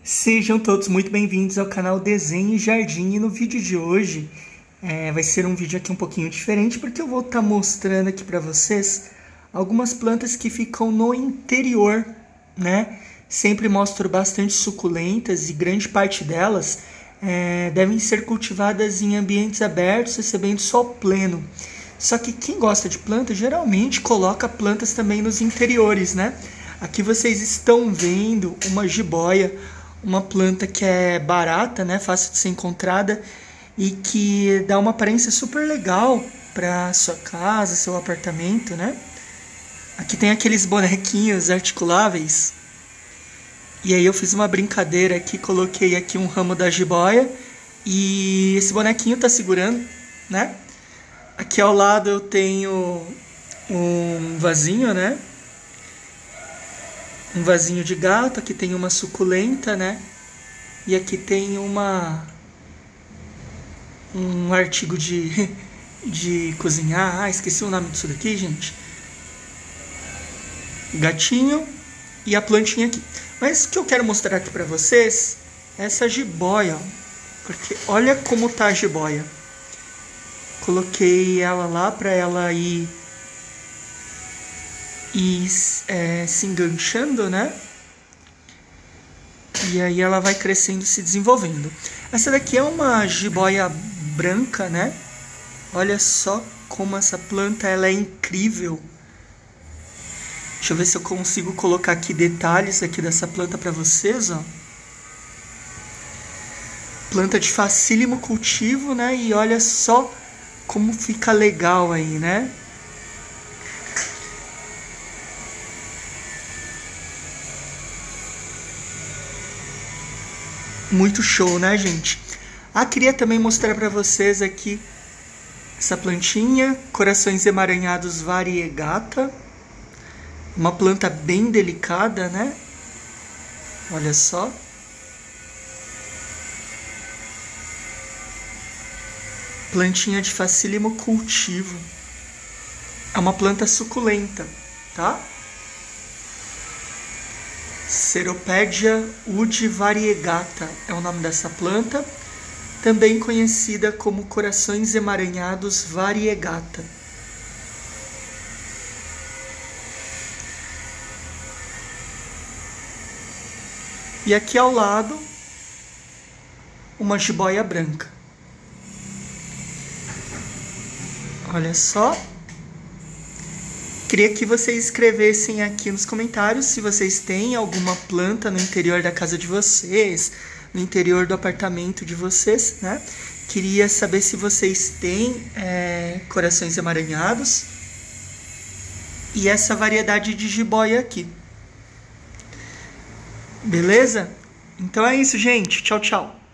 Sejam todos muito bem-vindos ao canal Desenho e Jardim. E no vídeo de hoje vai ser um vídeo aqui um pouquinho diferente, porque eu vou estar mostrando aqui para vocês algumas plantas que ficam no interior, né? Sempre mostro bastante suculentas e grande parte delas devem ser cultivadas em ambientes abertos, recebendo sol pleno. Só que quem gosta de planta geralmente coloca plantas também nos interiores, né? Aqui vocês estão vendo uma jiboia, uma planta que é barata, né, fácil de ser encontrada e que dá uma aparência super legal para sua casa, seu apartamento, né? Aqui tem aqueles bonequinhos articuláveis. E aí eu fiz uma brincadeira aqui, coloquei aqui um ramo da jiboia e esse bonequinho tá segurando, né? Aqui ao lado eu tenho um vasinho, né? Um vasinho de gato, aqui tem uma suculenta, né? E aqui tem um artigo de cozinhar. Ah, esqueci o nome disso daqui, gente. Gatinho e a plantinha aqui. Mas o que eu quero mostrar aqui pra vocês é essa jiboia, ó. Porque olha como tá a jiboia. Coloquei ela lá pra ela ir se enganchando, né? E aí ela vai crescendo, se desenvolvendo. Essa daqui é uma jiboia branca, né? Olha só como essa planta ela é incrível. Deixa eu ver se eu consigo colocar aqui detalhes aqui dessa planta para vocês, ó. Planta de facílimo cultivo, né? E olha só como fica legal aí, né? Muito show, né, gente? Queria também mostrar para vocês aqui essa plantinha, corações emaranhados variegata. Uma planta bem delicada, né? Olha só. Plantinha de facílimo cultivo. É uma planta suculenta, tá? Ceropédia udi variegata é o nome dessa planta, também conhecida como corações emaranhados variegata. E aqui ao lado, uma jiboia branca. Olha só. Queria que vocês escrevessem aqui nos comentários se vocês têm alguma planta no interior da casa de vocês, no interior do apartamento de vocês, né? Queria saber se vocês têm corações emaranhados e essa variedade de jiboia aqui. Beleza? Então é isso, gente. Tchau, tchau.